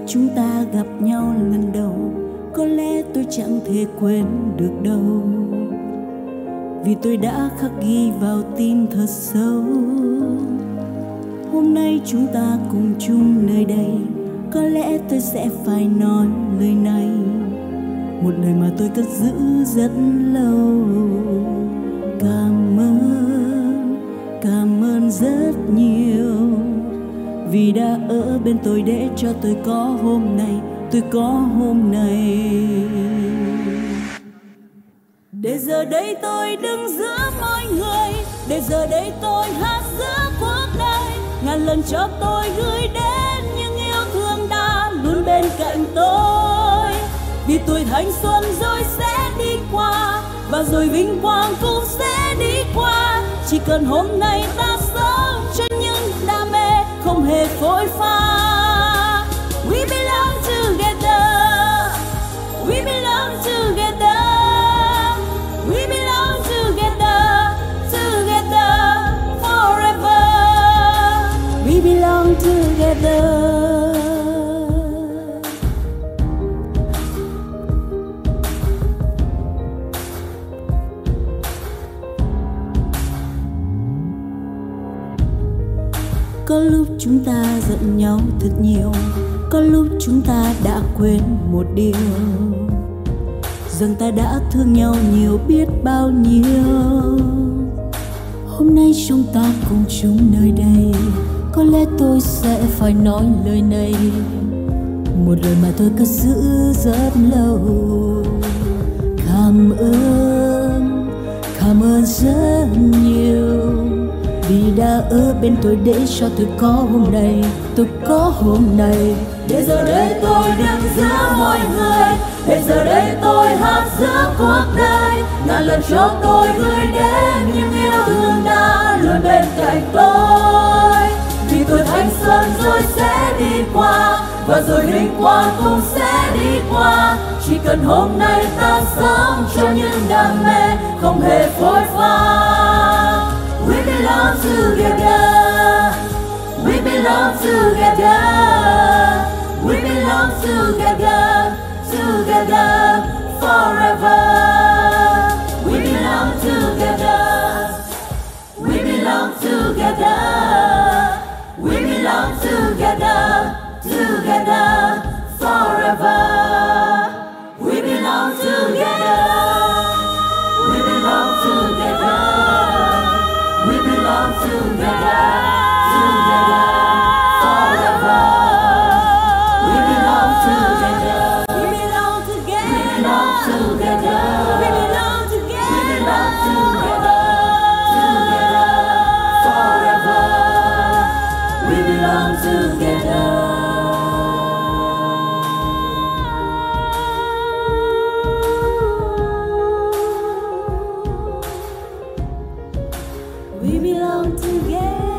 chúng ta gặp nhau lần đầu, có lẽ tôi chẳng thể quên được đâu, vì tôi đã khắc ghi vào tim thật sâu. Hôm nay chúng ta cùng chung nơi đây, có lẽ tôi sẽ phải nói lời này, một lời mà tôi cất giữ rất lâu. Cảm ơn rất nhiều, vì đã ở bên tôi để cho tôi có hôm nay, tôi có hôm nay. Để giờ đây tôi đứng giữa mọi người, để giờ đây tôi hát giữa cuộc đời, ngàn lần cho tôi gửi đến những yêu thương đã luôn bên cạnh tôi. Vì tuổi thanh xuân rồi sẽ đi qua, và rồi vinh quang cũng sẽ đi qua. Chỉ cần hôm nay ta sống cho những đam mê không hề phôi pha. We belong together, we belong together, we belong together, together forever. We belong together. Có lúc chúng ta giận nhau thật nhiều, có lúc chúng ta đã quên một điều, rằng ta đã thương nhau nhiều biết bao nhiêu. Hôm nay chúng ta cùng chung nơi đây, có lẽ tôi sẽ phải nói lời này, một lời mà tôi cất giữ rất lâu. Cảm ơn rất nhiều, vì đã ở bên tôi để cho tôi có hôm nay, tôi có hôm nay. Để giờ đây tôi đứng giữa mọi người, để giờ đây tôi hát giữa cuộc đời, ngàn lần cho tôi gửi đến những yêu thương đã luôn bên cạnh tôi. Vì tuổi thanh xuân rồi sẽ đi qua, và rồi vinh quang cũng sẽ đi qua. Chỉ cần hôm nay ta sống cho những đam mê không hề phôi pha. We belong together, we belong together, we belong together, together forever. We belong together, we belong together, we belong together, together forever. We belong together, we belong together, we belong together, together forever. We belong together, we belong together, we belong together, we belong together, together forever. We belong together. We belong together.